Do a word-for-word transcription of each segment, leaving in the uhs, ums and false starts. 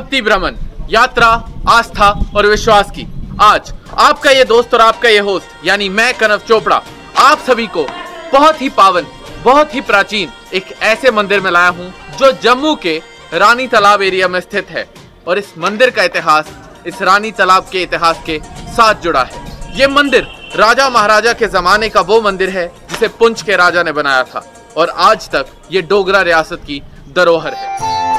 भक्ति भ्रमण, यात्रा, आस्था और विश्वास की। आज आपका ये दोस्त और आपका ये होस्ट यानी मैं कनव चोपड़ा आप सभी को बहुत ही पावन, बहुत ही प्राचीन एक ऐसे मंदिर में लाया हूँ जो जम्मू के रानी तालाब एरिया में स्थित है। और इस मंदिर का इतिहास इस रानी तालाब के इतिहास के साथ जुड़ा है। ये मंदिर राजा महाराजा के जमाने का वो मंदिर है जिसे पुंछ के राजा ने बनाया था और आज तक ये डोगरा रियासत की धरोहर है।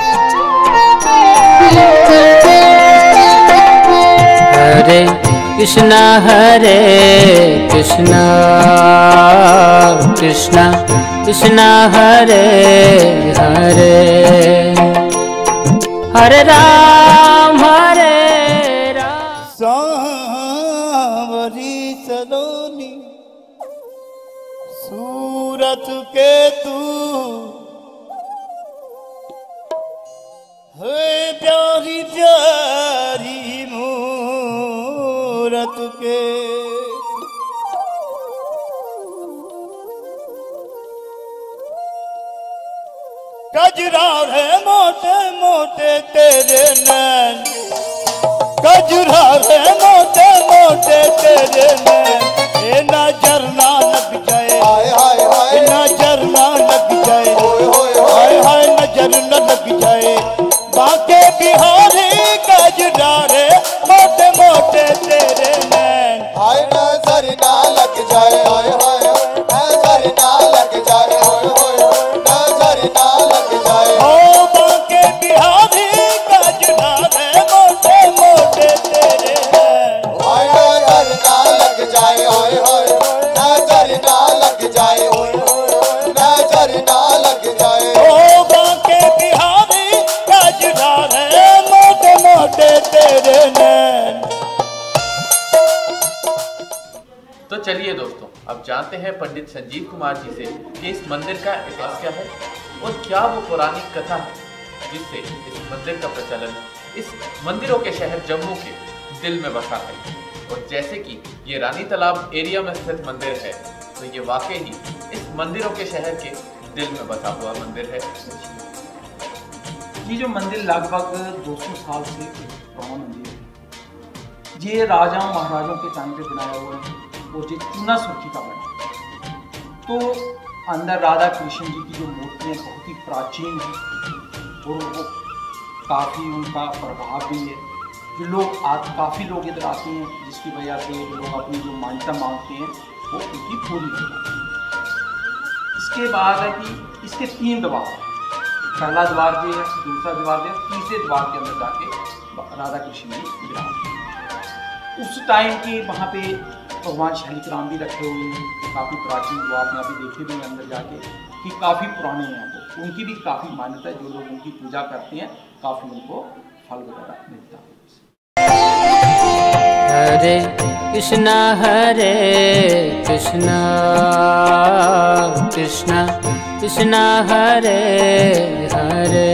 हरे कृष्णा हरे कृष्णा कृष्णा कृष्णा हरे हरे, हरे राम हरे राम। सांवरी सलोनी सूरत के तू है, प्यारी प्यारी मूरत के कजरा है मोटे मोटे तेरे नैन, कजरा है मोटे मोटे तेरे नैन। ए नजर ना लग जाए, हाय हाय हाय, नजर ना लग जाए, हाय हाय नजर न लग जाए। बाके बिहारी कजरा है मोटे मोटे तेरे नैन, हाय नजर ना लग जाए, हाय हाय नजर ना लग जाए, नजर ना लग जाए। ओ बाके बिहारी कजरा है मोटे मोटे तेरे नैन, हाय नजर ना लग जाए, हाय हाय नजर ना लग जाए, नजर ना लग जाए। ओ बाके बिहारी कजरा है मोटे मोटे तेरे नैन। तो चलिए दोस्तों, अब जानते हैं पंडित संजीव कुमार जी से कि इस मंदिर का इतिहास क्या है और क्या वो पौराणिक कथा है जिससे इस मंदिर का प्रचलन इस मंदिरों के शहर जम्मू के दिल में बसा है। और जैसे कि ये रानी तालाब एरिया में स्थित मंदिर है तो ये वाकई ही इस मंदिरों के शहर के दिल में बसा हुआ मंदिर है। ये जो मंदिर लगभग दो सौ साल से पुराना मंदिर है। ये राजा महाराजों के टाइम पे बनाया हुआ है और ये चूना सुर्खी का बना। तो अंदर राधा कृष्ण जी की जो मूर्तियाँ बहुत ही प्राचीन है और वो काफ़ी उनका प्रभाव भी है। जो लोग आज काफ़ी लोग इधर आते हैं जिसकी वजह से लोग अपनी जो मान्यता मांगते हैं वो उनकी पूरी हो जाती है। इसके बाद है कि इसके तीन द्वार, पहला द्वार जो है, दूसरा द्वार जो है, तीसरे द्वार के अंदर जाके राधा कृष्ण जी विराज। उस टाइम के वहाँ पे भगवान शालिग्राम भी रखे हुए हैं, काफ़ी प्राचीन, जो आपने अभी देखे भी अंदर जाके कि काफ़ी पुराने हैं। वो उनकी भी काफ़ी मान्यता है, जो लोग उनकी पूजा करते हैं काफ़ी उनको फल वगैरह मिलता है। हरे कृष्णा हरे कृष्णा कृष्णा कृष्णा हरे हरे।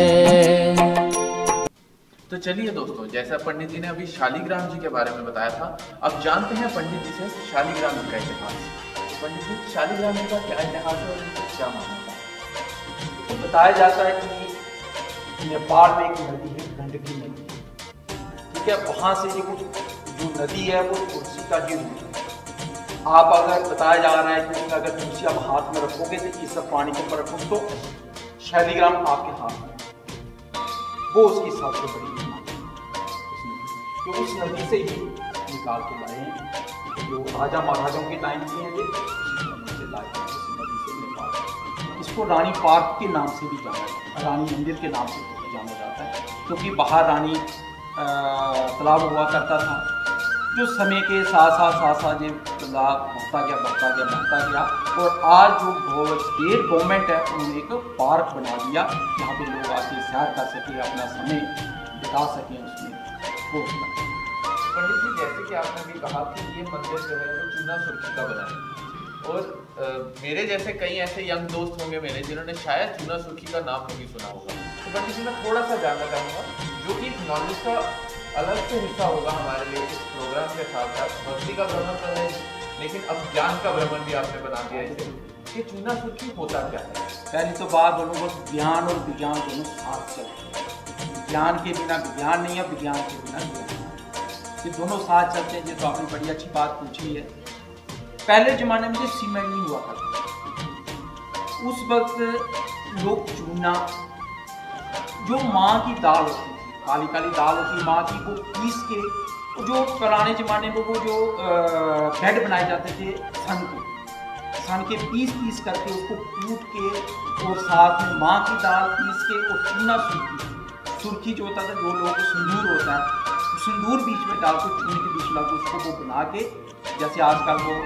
तो चलिए दोस्तों, जैसा पंडित जी ने अभी शालिग्राम जी के बारे में बताया था, अब जानते हैं पंडित जी से शालिग्राम जी का इतिहास। पंडित जी, शालिग्राम जी का क्या इतिहास है और इनका क्या मान्यता है? तो बताया जाता है कि नेपाल में एक नदी है, गंडकी नदी, ठीक है। वहाँ से ये कुछ जो नदी है वो तुलसी का ही रूप है। आप अगर बताया जा रहा है कि अगर तुलसी आप हाथ में रखोगे तो इस सब पानी के ऊपर रखोगे तो शालिग्राम आपके हाथ में, वो उसकी सबसे बड़ी बीमारी है। तो उस नदी से ही निकाल के लाए हैं, जो राजा महाराजाओं के टाइम की है, ये उसी नदी से लाए हैं, उसी नदी से निकाल। इसको रानी पार्क के नाम से भी जाना जाता है, रानी मंदिर के नाम से जाना जाता है, क्योंकि बाहर रानी तालाब हुआ करता था। जो समय के साथ साथ साथ साथ ये तालाब बढ़ता गया बढ़ता गया बढ़ता गया और आज जो स्टेट गवर्नमेंट है उन्होंने एक पार्क बना दिया जहाँ पे लोग आके सैर कर सके, अपना समय बिता सकें उसमें। वो पंडित जी, जैसे कि आपने भी कहा कि ये मंदिर जो है वो चूना सुर्खी का बना है और आ, मेरे जैसे कई ऐसे यंग दोस्त होंगे मेरे जिन्होंने शायद चूना सुर्खी का नाम नहीं सुना होगा। तो पंडित जी, मैं थोड़ा सा जानना चाहूँगा, जो कि नॉलेज का अलग से हिस्सा होगा हमारे लिए इस प्रोग्राम के साथ साथ। भक्ति का भ्रमण तो है, लेकिन अब ज्ञान का भ्रमण भी आपने बना दिया इसे कि चूना सुर्खी होता क्या है। पहली तो बात बोलूँ, बस ज्ञान और विज्ञान दोनों साथ चलते हैं। ज्ञान के बिना विज्ञान नहीं है, विज्ञान के बिना ज्ञान नहीं। ये दोनों साथ चलते हैं। ये तो आपने बड़ी अच्छी बात पूछी है। पहले जमाने में जो सीमेंट नहीं हुआ करता, उस वक्त लोग चूना, जो माँ की दाल होती थी, काली काली दाल होती माँ की, वो पीस के, जो पुराने जमाने में वो जो बेड बनाए जाते थे सन के सन के पीस पीस करके उसको कूट के और साथ में माँ की दाल पीस के और चूना सुर्खी सुर्खी जो होता था, जो लोगों को सिंदूर होता है, सिंदूर बीच में डाल के चूने के बीच में डाल के उसको वो बना के, जैसे आजकल वो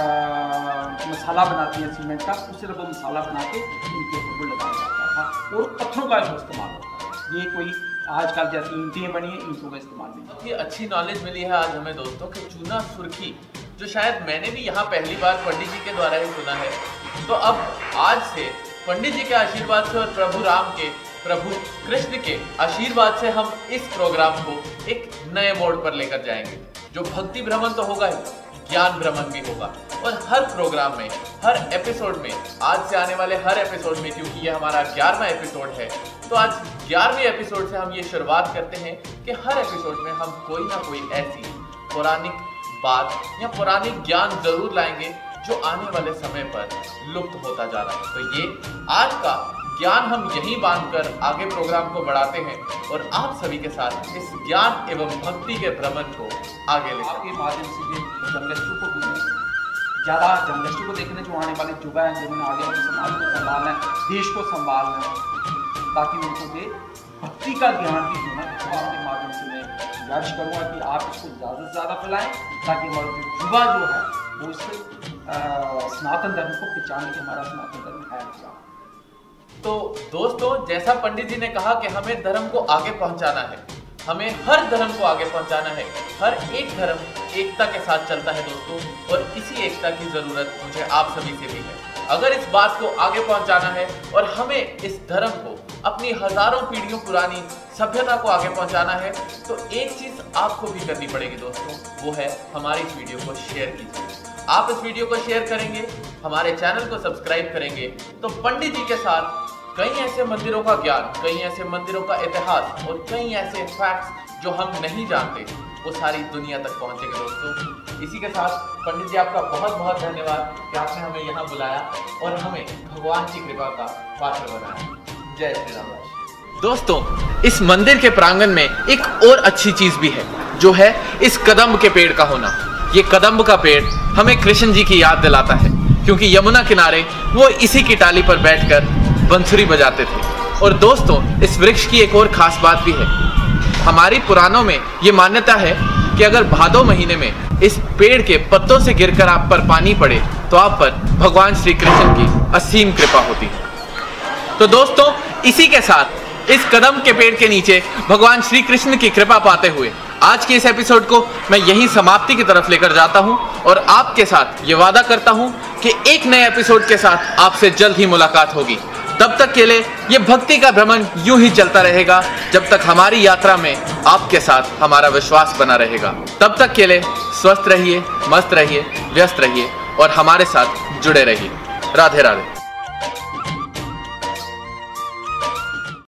आ, मसाला बनाती है सीमेंट का, उस तरह वो मसाला बना के उनके ऊपर वो लगाया जाता था और पत्थरों का इस्तेमाल होता है। ये कोई आजकल जैसी ईंटें बनी है, ईंटों का इस्तेमाल नहीं। ये अच्छी नॉलेज मिली है आज हमें दोस्तों कि चूना सुर्खी, जो शायद मैंने भी यहाँ पहली बार पंडित जी के द्वारा ही सुना है। तो अब आज से पंडित जी के आशीर्वाद से और प्रभु राम के, प्रभु कृष्ण के आशीर्वाद से हम इस प्रोग्राम को एक नए मोड़ पर लेकर जाएंगे। जो भक्ति भ्रमण तो होगा ही, ज्ञान भ्रमण भी होगा। और हर प्रोग्राम में, हर एपिसोड में, आज से आने वाले हर एपिसोड में, क्योंकि ये हमारा ग्यारहवां एपिसोड है, तो आज ग्यारहवें एपिसोड से हम ये शुरुआत करते हैं कि हर एपिसोड में हम कोई ना कोई ऐसी पौराणिक बात या पौराणिक ज्ञान जरूर लाएंगे जो आने वाले समय पर लुप्त होता जा रहा है। तो ये आज का ज्ञान हम यहीं बांधकर आगे प्रोग्राम को बढ़ाते हैं और आप सभी के साथ इस ज्ञान एवं भक्ति के भ्रमण को आगे ले आपके माध्यम से ये जर्नलिस्टों को भी, ज़्यादा जर्नलिस्टों को देखने जो आने वाले युवा हैं, जिन्होंने आगे अपने समाज को संभालना है, देश को संभालना है, ताकि उनको दे भक्ति का ज्ञान भी होना। आपके माध्यम से मैं गुजारिश करूँगा कि आप इसको ज़्यादा से ज़्यादा फैलाएँ, ताकि हमारा जो युवा जो है वो इससे सनातन धर्म को पहचाने कि हमारा सनातन धर्म है क्या। तो दोस्तों, जैसा पंडित जी ने कहा कि हमें धर्म को आगे पहुंचाना है, हमें हर धर्म को आगे पहुंचाना है। हर एक धर्म एकता के साथ चलता है दोस्तों, और इसी एकता की जरूरत मुझे आप सभी से भी है। अगर इस बात को आगे पहुंचाना है और हमें इस धर्म को, अपनी हजारों पीढ़ियों पुरानी सभ्यता को आगे पहुंचाना है, तो एक चीज आपको भी करनी पड़ेगी दोस्तों, वो है हमारी इस वीडियो को शेयर कीजिए। आप इस वीडियो को शेयर करेंगे, हमारे चैनल को सब्सक्राइब करेंगे, तो पंडित जी के साथ कई ऐसे मंदिरों का ज्ञान, कई ऐसे मंदिरों का इतिहास और कई ऐसे फैक्ट्स जो हम नहीं जानते, वो सारी दुनिया तक पहुंचेंगे दोस्तों। इसी के साथ पंडित जी, आपका बहुत बहुत धन्यवाद कि आपने हमें यहाँ बुलाया और हमें भगवान की कृपा का पात्र बनाया। जय श्री राम। दोस्तों, इस मंदिर के प्रांगण में एक और अच्छी चीज भी है, जो है इस कदम्ब के पेड़ का होना। ये कदम्ब का पेड़ हमें कृष्ण जी की याद दिलाता है, क्योंकि यमुना किनारे वो इसी की टाली पर बैठकर बंसुरी बजाते थे। और दोस्तों, इस वृक्ष की एक और खास बात भी है। हमारी पुराणों में ये मान्यता है कि अगर भादो महीने में इस पेड़ के पत्तों से गिरकर आप पर पानी पड़े, तो आप पर भगवान श्री कृष्ण की असीम कृपा होती है। तो दोस्तों, इसी के साथ इस कदम के पेड़ के नीचे भगवान श्री कृष्ण की कृपा पाते हुए आज के इस एपिसोड को मैं यहीं समाप्ति की तरफ लेकर जाता हूं और आपके साथ ये वादा करता हूं कि एक नए एपिसोड के साथ आपसे जल्द ही मुलाकात होगी। तब तक के लिए ये भक्ति का भ्रमण यूं ही चलता रहेगा, जब तक हमारी यात्रा में आपके साथ हमारा विश्वास बना रहेगा। तब तक के लिए स्वस्थ रहिए, मस्त रहिए, व्यस्त रहिए और हमारे साथ जुड़े रहिए। राधे राधे।